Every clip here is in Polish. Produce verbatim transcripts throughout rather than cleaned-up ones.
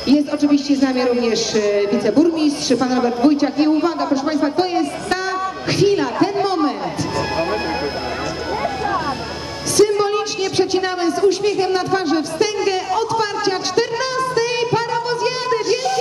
Jest oczywiście z nami również wiceburmistrz, pan Robert Wójciak. I uwaga, proszę Państwa, to jest ta chwila, ten moment. Symbolicznie przecinamy z uśmiechem na twarzy wstęgę otwarcia czternastej Parowozjady. Wielkie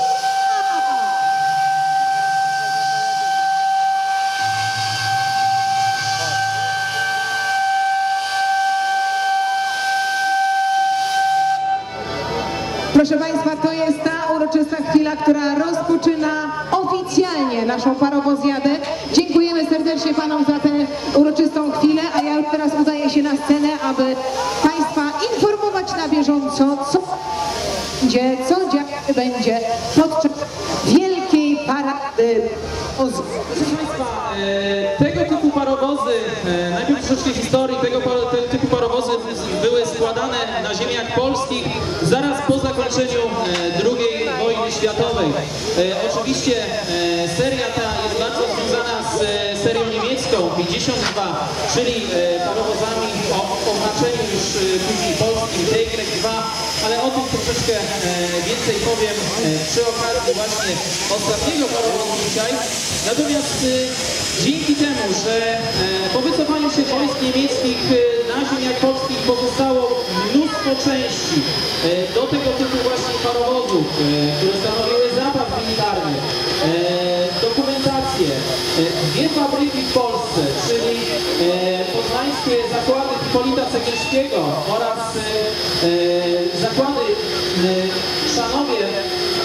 Proszę Państwa, to jest ta uroczysta chwila, która rozpoczyna oficjalnie naszą Parowozjadę. Dziękujemy serdecznie Panom za tę uroczystą chwilę, a ja już teraz udaję się na scenę, aby Państwa informować na bieżąco, co będzie, co dziać będzie podczas wielkiej parady. Proszę Państwa, e, tego typu parowozy, e, najpierw troszeczkę historii, tego, tego typu parowozy były składane na ziemiach polskich zaraz po zakończeniu e, drugiej wojny światowej. E, oczywiście e, seria ta jest bardzo związana z e, serią niemiecką pięćdziesiąt dwa, czyli e, parowozami o oznaczeniu już e, później polskim D Y dwa, ale o tym troszeczkę e, więcej powiem e, przy okazji właśnie ostatniego parowozu dzisiaj. Natomiast e, dzięki temu, że e, po wycofaniu się wojsk niemieckich e, na ziemiach polskich pozostało mnóstwo części e, do tego typu właśnie parowozów, e, które stanowiły zapas militarny, e, dokumentację, e, dwie fabryki w Polsce, czyli e, poznańskie zakłady Hipolita Cegielskiego oraz e, e, zakłady e, Chrzanowie e,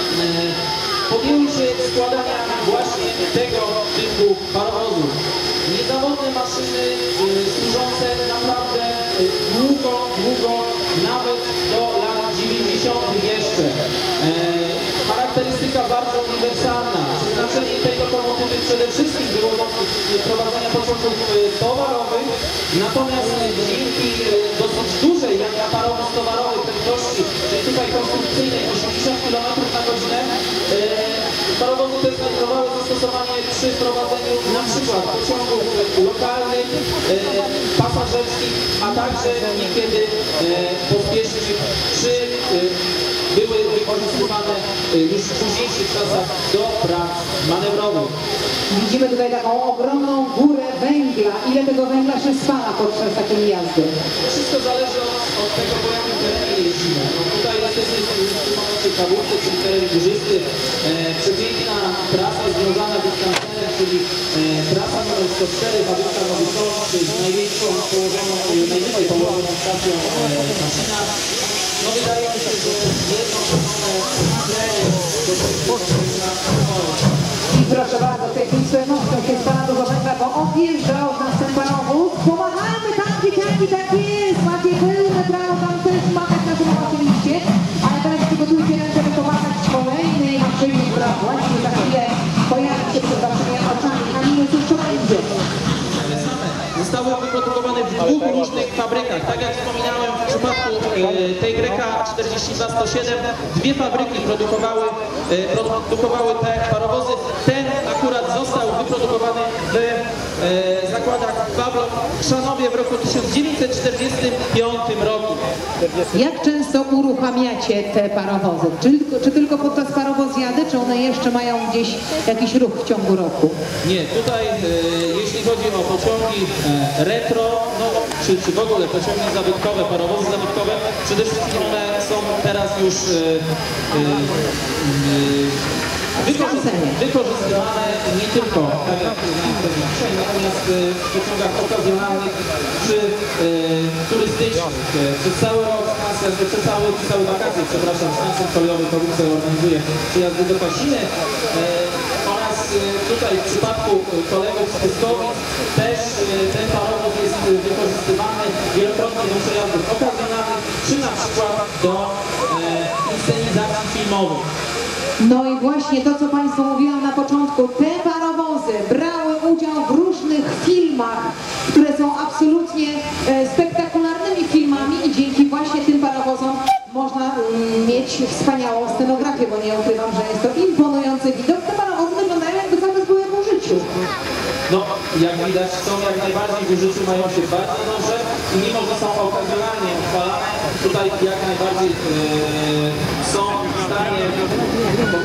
podjęły się składania właśnie tego typu parowozów. Niezawodne maszyny y, służące naprawdę y, długo, długo, nawet do lat dziewięćdziesiątych jeszcze. E, charakterystyka bardzo uniwersalna. Przeznaczenie tej lokomotywy przede wszystkim było do prowadzenia pociągów y, towarowych, natomiast y, dzięki y, dosyć dużej, jak na parowóz towarowy prędkości, czyli tutaj konstrukcyjnej osiemdziesiąt kilometrów na godzinę, y, parowozy te znajdowały zastosowanie przy prowadzeniu na przykład pociągów lokalnych, e, pasażerskich, a także niekiedy e, pospiesznych, czy e, były wykorzystywane e, już w późniejszych czasach do prac manewrowych. Widzimy tutaj taką ogromną górę węgla. Ile tego węgla się spala podczas takiej jazdy? Wszystko zależy od, od tego, po jakim terenie jeździmy. No tutaj jesteśmy w tym momencie Kawówce, czyli teren górzysty. E, przepiękna trasa związana z Wisconsinem, czyli e, trasa numer sto cztery, fabryka Nowy Sącz, z największą położoną, najwyżej położoną stacją e, maszyna. No wydaje mi się, że jedno I proszę bardzo, techniczną emocją się spala dużo węgla, bo odjeżdża od nas ten parowóz. Pomagamy tam, dzieciaki, tak jest, macie pełne prawo tam też machać na tym oczywiście, ale teraz przygotujcie ręce, by pomagać kolejnej maszynie, która właśnie za chwilę pojawi się przed waszymi oczami, a nie cóż to będzie. Zostały wyprodukowane w dwóch różnych fabrykach. Tak jak wspominałem, w przypadku e, tej Greka czterdzieści dwa sto siedem dwie fabryki produkowały, e, produkowały te parowozy. Ten akurat został wyprodukowany w e, zakładach Wawlok w Chrzanowie w roku tysiąc dziewięćset czterdziestym piątym roku. Jak często uruchamiacie te parowozy? Czy, czy tylko podczas parowozjady, czy one jeszcze mają gdzieś jakiś ruch w ciągu roku? Nie, tutaj e, jeśli chodzi o pociągi e, retro, no, czy, czy w ogóle pociągi zabytkowe, parowozy zabytkowe, przede wszystkim one są teraz już e, e, e, Wykorzystywane, wykorzystywane nie tylko, tak jak dzisiaj, natomiast w pociągach okazjonalnych czy e, turystycznych. Przez cały rok, przez całe, przez całe wakacje, przepraszam, stacja kolejowy Kawówce organizuje przyjazdy do Kasiny. E, oraz e, tutaj w przypadku kolegów z Pyskowic też e, ten parowóz jest wykorzystywany wielokrotnie do przejazdów okazjonalnych, czy na przykład do e, inscenizacji filmowych. No i właśnie to, co Państwu mówiłam na początku, te parowozy brały udział w różnych filmach, które są absolutnie e, spektakularnymi filmami i dzięki właśnie tym parowozom można mm, mieć wspaniałą scenografię, bo nie ukrywam, że jest to imponujący widok. Te parowozy wyglądają, jakby cały były w użyciu. No, jak widać, są jak najbardziej w użyciu, mają się bardzo dobrze i mimo, że są okazjonalnie odpalane, tutaj jak najbardziej e, są w stanie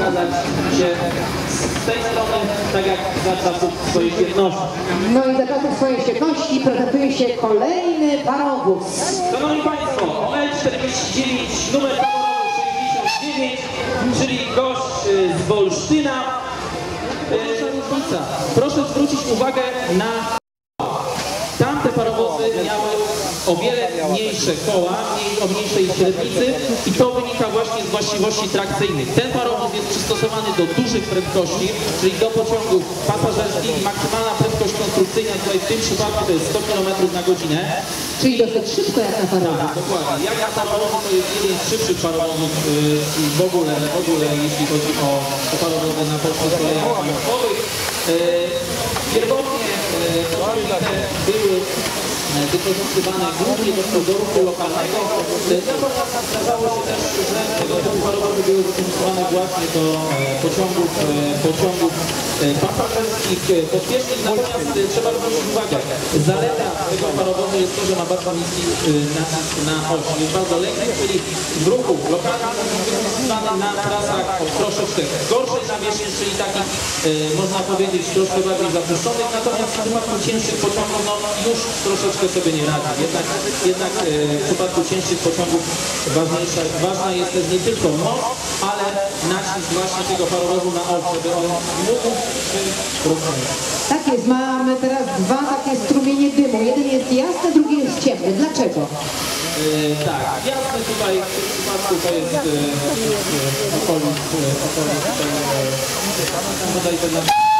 pokazać się z tej strony, tak jak za czasów swojej świetności. No i za czasów swojej świetności prezentuje się kolejny parowóz. Szanowni Państwo, L czterdzieści dziewięć, numer taborowy sześćdziesiąt dziewięć, czyli gość y, z Wolsztyna. Y, różnica. Proszę zwrócić uwagę na tamte parowozy miały o wiele mniejsze koła, mniej, o mniejszej średnicy i to wynika właśnie z właściwości trakcyjnych. Ten parowóz jest przystosowany do dużych prędkości, czyli do pociągów pasażerskich. Maksymalna prędkość konstrukcyjna tutaj w tym przypadku to jest sto kilometrów na godzinę. Czyli dosyć szybko jak na parowóz. Tak, dokładnie. Jak na parowozy to jest jeden z szybszych parowozów yy, w ogóle, w ogóle jeśli chodzi o, o parowozy na polskich kolejach państwowych. Yy, Pierwotnie yy, te były wykorzystywane głównie do, do ruchu lokalnego. Natomiast zdarzało się też, że tego typu parowozy były wykorzystywane właśnie do e, pociągów, e, pociągów e, pasażerskich, e, pospiesznych. Natomiast e, trzeba zwrócić uwagę, zaleta tego parowozu jest to, że ma bardzo niski e, nacisk na oś. Jest bardzo lekki, czyli w ruchu lokalnym jest wykorzystywany na trasach o troszeczkę gorszej nawierzchni, czyli takich, e, można powiedzieć, troszkę bardziej zapuszczonych. Natomiast w przypadku cięższych pociągów no, już troszeczkę sobie nie radzi. Jednak, jednak e, w przypadku cięższych pociągów ważniejsza, ważna jest też nie tylko moc, ale nacisk właśnie tego parowozu na oś, żeby on mógł się rozwijać. Tak jest, mamy teraz dwa takie strumienie dymu. Jeden jest jasny, drugi jest ciemny. Dlaczego? E, tak, jasne tutaj w tym przypadku to jest e, e, okolic, e, okolic e, tutaj to dla...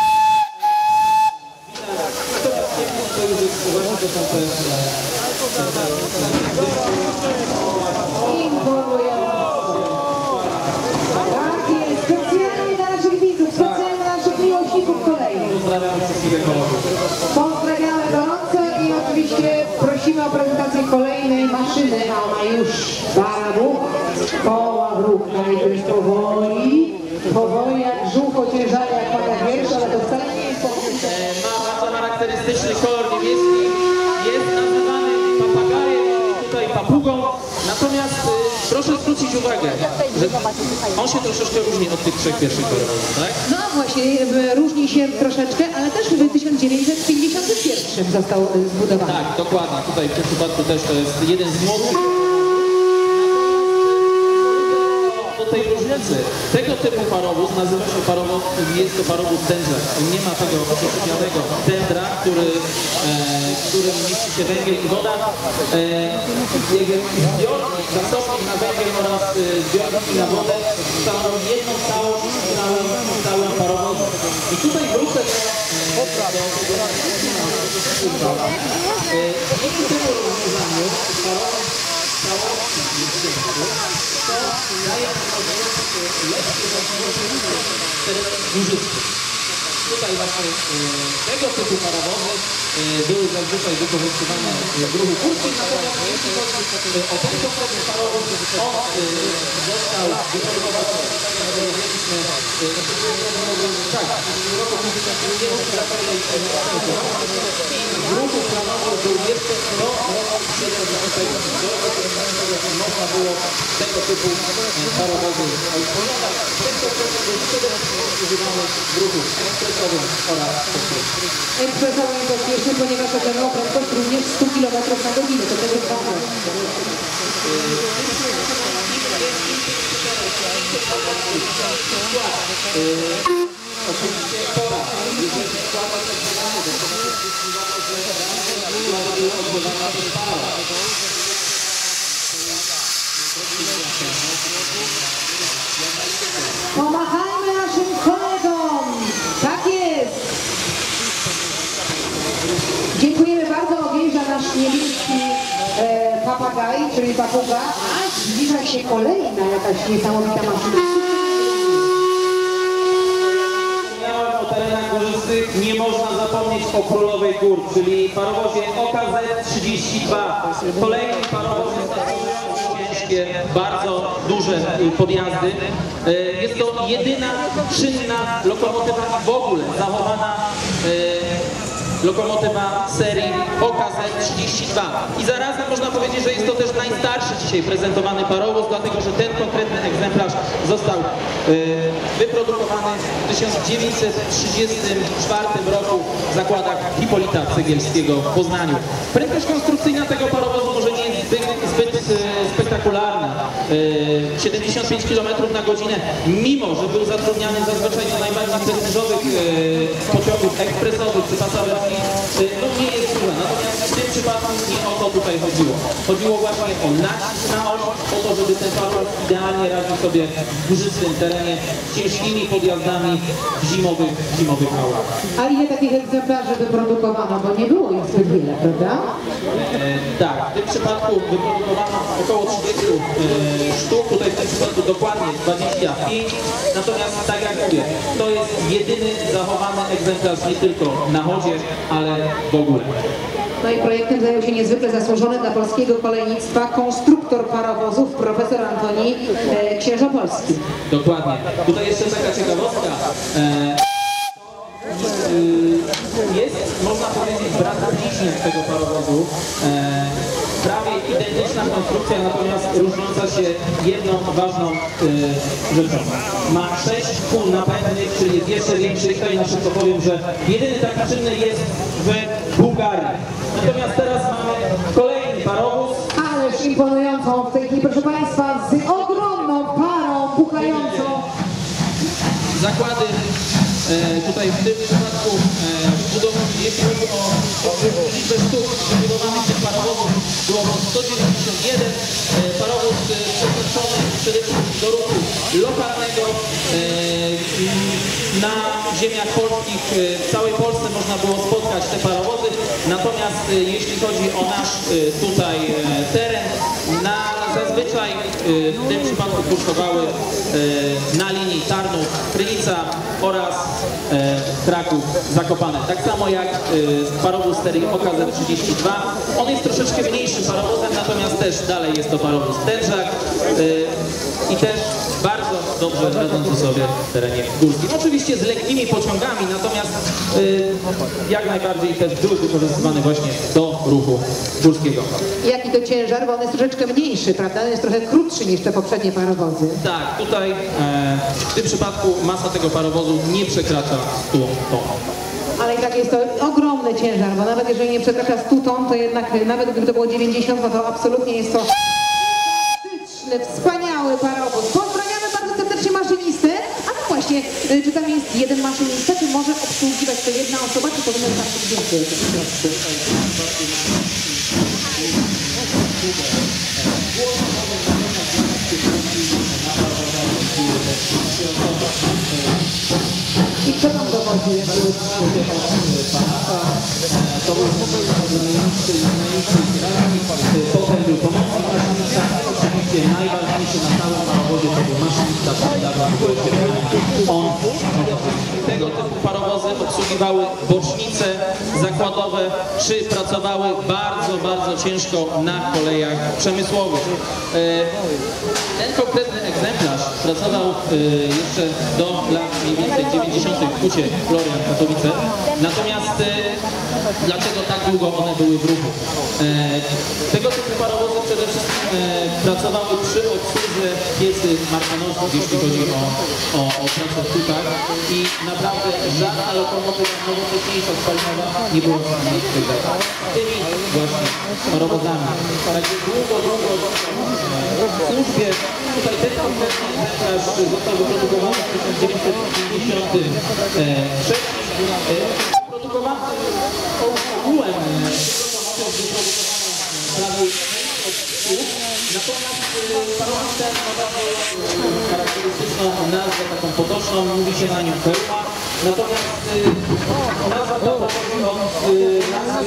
To już jest właśnie to są te... Informuję. Tak jest, specjalnie dla naszych widzów, specjalnie dla naszych miłośników kolei. Pozdrawiam wszystkich ekologów. Pozdrawiamy gorąco i oczywiście prosimy o prezentację kolejnej maszyny, a ona już para w ruch, koła w ruch, najpierw powoli, powoli jak żółw ociężary, jak pada wiersz, ale to wcale nie jest powoli. Ma bardzo charakterystyczny kolor niebieski, jest nazywany papagajem, tutaj papugą, natomiast y, proszę zwrócić uwagę, że on się troszeczkę różni od tych trzech pierwszych kolorów, tak? No właśnie, y, różni się troszeczkę, ale też w tysiąc dziewięćset pięćdziesiątym pierwszym został y, zbudowany. Tak, dokładnie, tutaj w tym przypadku też to jest jeden z młodszych. Do tej różnicy, tego typu parowóz nazywa się parowóz, jest to parowóz tędra. On nie ma tego przyczepianego tędra, który, e, którym mieści się węgiel i woda. E, zbiornik, zasobnik na węgiel oraz e, zbiorniki na wodę stanowią jedną całość z całym, całym parowozem. I tutaj wrócę do, do, do, do, do e, dzięki temu rozwiązaniu parowóz całości to daje lepsze możliwości użytku. Tutaj właśnie e, tego typu parowozy e, były zazwyczaj wykorzystywane w ruchu górskym, natomiast jeśli chodzi o ten konkretny parowóz, on e, został wyprodukowany, tak jak powiedzieliśmy, tak, w roku tysiąc dziewięćset i w ruchu planowym był jeszcze do roku tysiąc dziewięćset można było tego typu parowozy używać. Ten konkretny był przede wszystkim używany w ruchu ekspresowym oraz pospiesznym. Ekspresowym i pospiesznym, ponieważ osiągnął prędkość również sto kilometrów na godzinę, to też jest ważne. Oczywiście pora, jeżeli składa się zbieranie, to jest odbywana też para. Pomachajmy naszym kolegom! Tak jest! Dziękujemy bardzo, objeżdża nasz niebieski e, papagaj, czyli papuga, a zbliża się kolejna jakaś niesamowita maszyna. Wspomniałem o terenach górzystych, nie można zapomnieć o Królowej Gór, czyli parowozie O K Z trzydzieści dwa. Kolejny parowoz ciężkie, bardzo duże podjazdy. Jest to jedyna czynna lokomotywa w ogóle zachowana lokomotywa serii O K Z trzydzieści dwa. I zarazem można powiedzieć, że jest to też najstarszy dzisiaj prezentowany parowóz, dlatego że ten konkretny egzemplarz został Został e, wyprodukowany w tysiąc dziewięćset trzydziestym czwartym roku w zakładach Hipolita Cegielskiego w Poznaniu. Prędkość konstrukcyjna tego parowozu może nie jest zbyt, zbyt e, spektakularna, e, siedemdziesiąt pięć kilometrów na godzinę, mimo że był zatrudniany zazwyczaj do najbardziej prestiżowych e, pociągów ekspresowych czy pasażerskich, e, no nie jest duża. Natomiast w tym przypadku nie o to tutaj chodziło. Chodziło właśnie o nacisk na oś, o to, żeby ten parowóz idealnie radził sobie w górzystym terenie, ciężkimi podjazdami w zimowych, zimowych aurach. A ile takich egzemplarzy wyprodukowano, bo nie było ich zbyt wiele, prawda? E, tak, w tym przypadku wyprodukowano około trzydziestu e, sztuk, tutaj w tym przypadku dokładnie dwadzieścia pięć, natomiast tak jak mówię, to jest jedyny zachowany egzemplarz nie tylko na chodzie, ale w ogóle. No i projektem zajął się niezwykle zasłużony dla polskiego kolejnictwa konstruktor parowozów, profesor Antoni e, Księżopolski. Dokładnie. Tutaj jeszcze taka ciekawostka. E, jest, można powiedzieć, brat bliźniak tego parowozu. E, prawie identyczna konstrukcja, natomiast różniąca się jedną ważną e, rzeczą. Ma sześć kół napędnych, czyli jest jeszcze większy. I tutaj na szybko powiem, że jedyny taki czynny jest w Bułgarii. Natomiast teraz mamy kolejny parowóz. Ależ imponującą w tej chwili, proszę Państwa, z ogromną parą puchającą. Zakłady e, tutaj w tym przypadku, e, jeśli chodzi o, o liczbę sztuk wybudowanych tych parowozów, było sto dziewięćdziesiąt jeden. E, parowóz e, przeznaczony przede wszystkim do ruchu lokalnego. E, na ziemiach polskich, e, w całej Polsce można było spotkać te parowozy. Natomiast e, jeśli chodzi o nasz e, tutaj e, teren, na zazwyczaj e, w tym przypadku kursowały e, na linii Tarnów-Krynica oraz e, Kraków-Zakopane. Tak samo jak e, parowóz serii O K Z trzydzieści dwa. On jest troszeczkę mniejszym parowozem, natomiast też dalej jest to parowóz tężak e, i też bardzo dobrze radzący sobie w terenie górskim. Oczywiście z lekkimi pociągami, natomiast e, jak najbardziej też były wykorzystywane właśnie do ruchu górskiego. Jaki to ciężar, bo on jest troszeczkę mniejszy, prawda? On jest trochę krótszy niż te poprzednie parowozy. Tak, tutaj e, w tym przypadku masa tego parowozu nie przekracza stu ton. Ale i tak jest to ogromny ciężar, bo nawet jeżeli nie przekracza stu ton, to jednak nawet gdyby to było dziewięćdziesiąt, no to absolutnie jest to fantastyczny, wspaniały parowóz. Pozdrawiamy bardzo serdecznie maszynistę. A no właśnie, czy tam jest jeden maszynista, czy może obsługiwać to jedna osoba, czy powinno tam być więcej? I kto tam dowodzi? To był potem był pomocnik maszynista, oczywiście najważniejszy na całym parowozie to był maszynista, on. Tego typu parowozy obsługiwały bocznice zakładowe, czy pracowały bardzo, bardzo ciężko na kolejach przemysłowych. Ten konkretny egzemplarz pracował jeszcze do lat mniej więcej dziewięćdziesiątych w Hucie Florian Katowice. Natomiast dlaczego tak długo one były w ruchu? Tego typu parowozy przede wszystkim pracowały przy obsłudze piecy markanowskich, jeśli chodzi o, o, o pracę w hutach i naprawdę żadna lokomotywa nowocześniejsza spalinowa nie była w stanie wygrać tymi właśnie parowozami. Także długo, długo w służbie. Tutaj ten konkretny egzemplarz został wyprodukowany w tysiąc dziewięćset pięćdziesiątym trzecim. Produkowano ogółem prawie natomiast parowóz ten ma bardzo charakterystyczną nazwę, taką potoczną, mówi się na nią pełma. Natomiast nazwa ta pochodzi od nazwy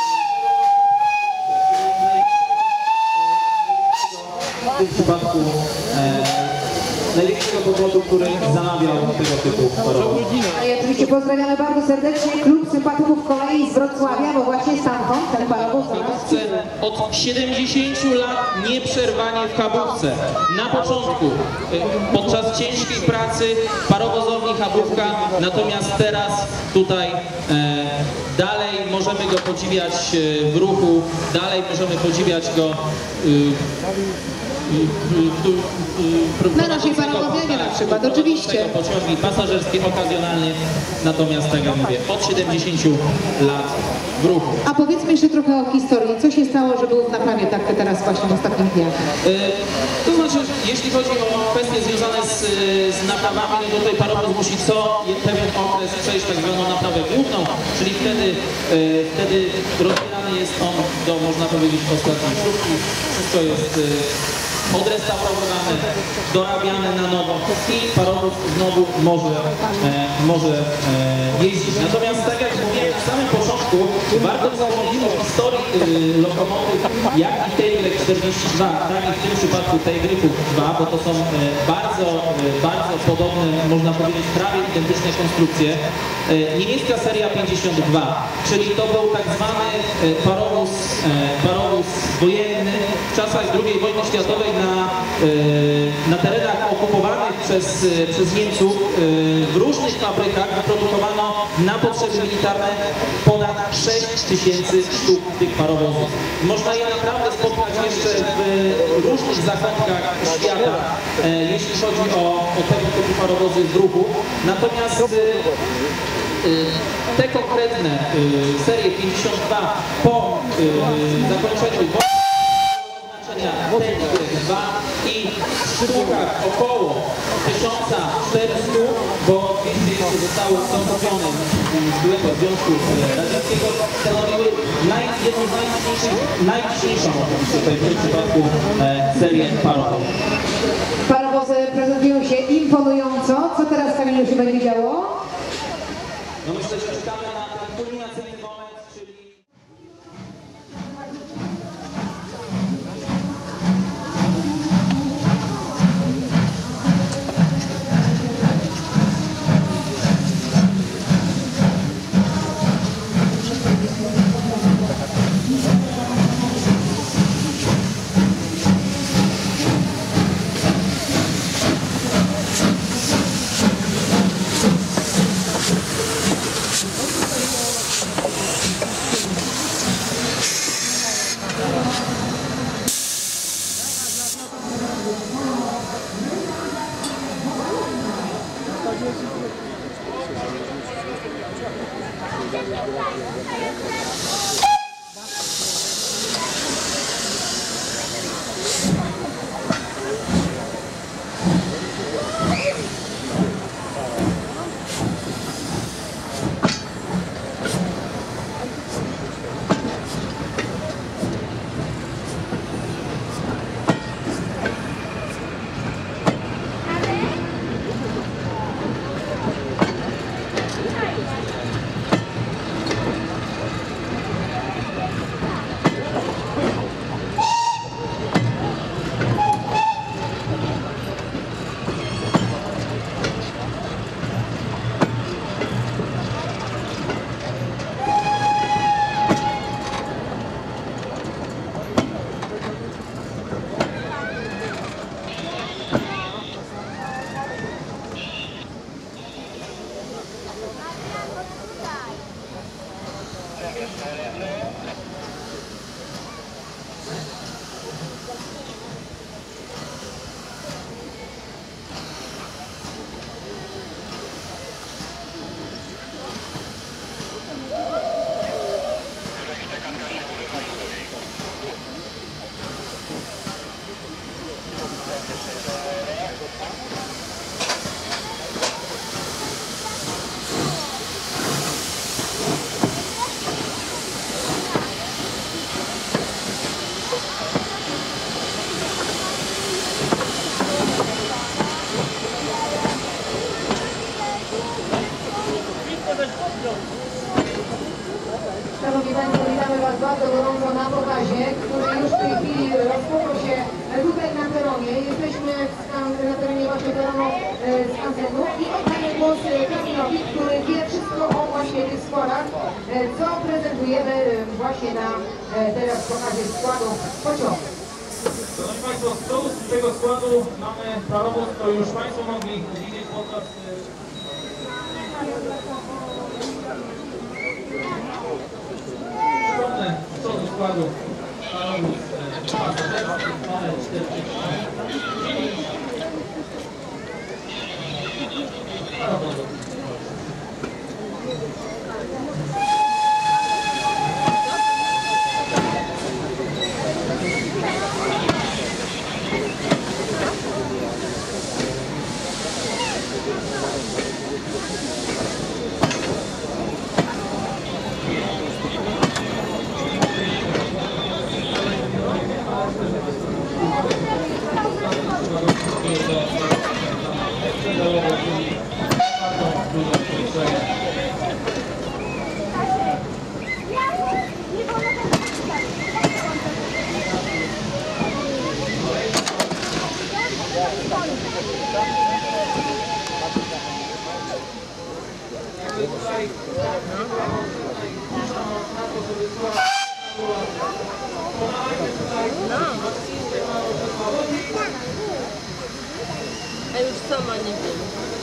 w tym przypadku e, największego powodu, który zamawiał tego typu parowozy. I oczywiście pozdrawiamy bardzo serdecznie Klub Sympatyków Kolei z Wrocławia, bo właśnie stamtąd ten parowóz do nas przybył. Od siedemdziesięciu lat nieprzerwanie w Chabówce. Na początku, y, podczas ciężkiej pracy parowozowni Chabówka, natomiast teraz tutaj e, dalej możemy go podziwiać e, w ruchu, dalej możemy podziwiać go y, Na naszej parowozie, przykład, oczywiście. Pociągi pasażerskie okazjonalnie, natomiast tak jak mówię, od siedemdziesięciu lat w ruchu. A powiedzmy jeszcze trochę o historii. Co się stało, że był w naprawie tak teraz właśnie w ostatnich dniach? Yy, to znaczy, jeśli chodzi o kwestie związane z, z naprawami, no to tutaj parowóz musi co pewien okres przejść tak zwaną naprawę główną, czyli wtedy, yy, wtedy rozbierany jest on do, można powiedzieć, ostatniej śrubki. Wszystko jest yy, odrestaurowane, dorabiane na nowo i parowóz znowu może, e, może e, jeździć. Natomiast tak jak mówiłem na samym początku, warto wspomnieć o historii y, lokomotyw, jak i tej czterdzieści dwa, tak i w tym przypadku tej Gryfów dwa, bo to są e, bardzo, e, bardzo podobne, można powiedzieć, prawie identyczne konstrukcje. E, niemiecka seria pięćdziesiąt dwa, czyli to był tak zwany e, parowóz, e, parowóz wojenny w czasach drugiej wojny światowej na, na terenach okupowanych przez, przez Niemców. W różnych fabrykach wyprodukowano na potrzeby militarne ponad sześć tysięcy sztuk tych parowozów. Można je naprawdę spotkać jeszcze w różnych zakątkach świata, jeśli chodzi o, o tego typu parowozy w ruchu. Natomiast te konkretne serie pięćdziesiąt dwa po zakończeniu wojny dwa i w sztukach około tysiąc czterysta, bo dwieście jeszcze zostały zastąpione z byłego Związku Radzieckiego, stanowiły naj, jedną z najliczniejszych, najliczniejszą tutaj w tym przypadku e, serię parowozów. Parowozy prezentują się imponująco. Co teraz, Kamilu, się będzie działo? No myślę, że czekamy na ten kulminacyjny moment, czyli... Szanowni Państwo, witamy Was bardzo gorąco na pokazie, który już w tej chwili rozpoczął się tutaj na peronie. Jesteśmy na terenie właśnie peronu z Antenu i oddaję głos Kamilowi, który wie wszystko o właśnie tych składach, co prezentujemy właśnie na teraz pokazie składów pociągu. Szanowni Państwo, z przodu z tego składu mamy parowóz, to już Państwo mogli widzieć podczas... Przypomnę, z przodu składu parowóz pasażerski, numer czterdzieści. Sama nie wiem.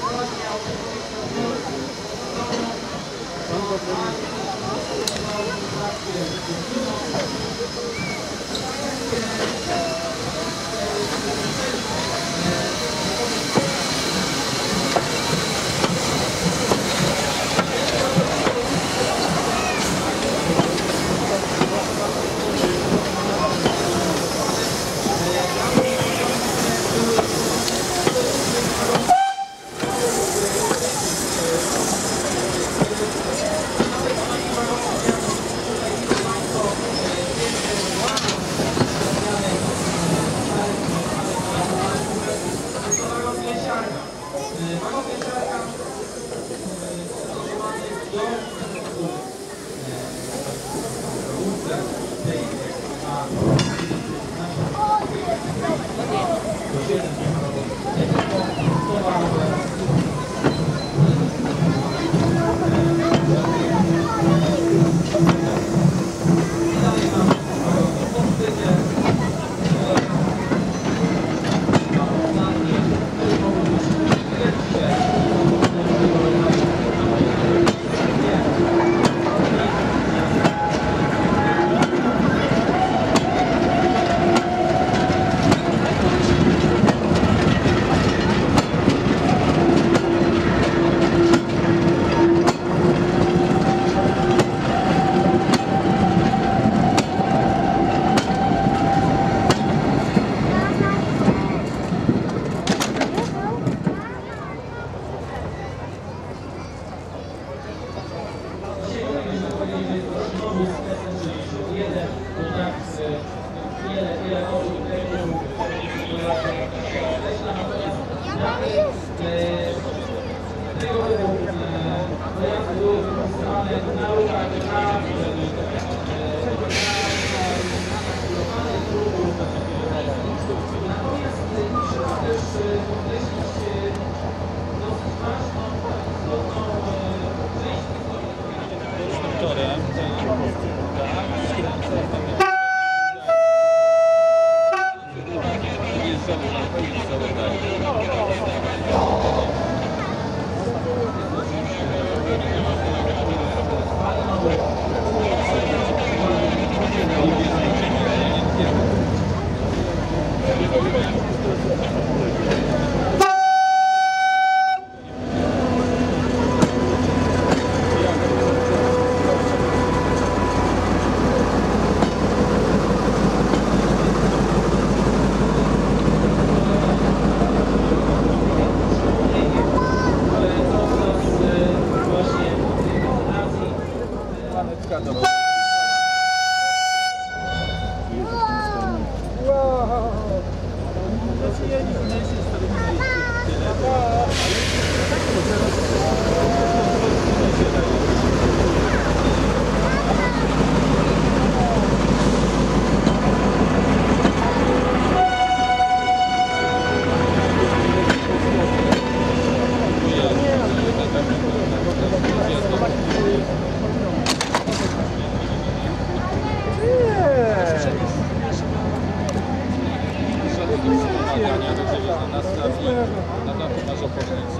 Na dachu masz opownicę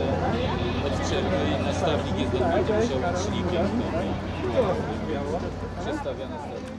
od przerwy i nastawnik jest odbył się łącznikiem. Przestawia nastawnik.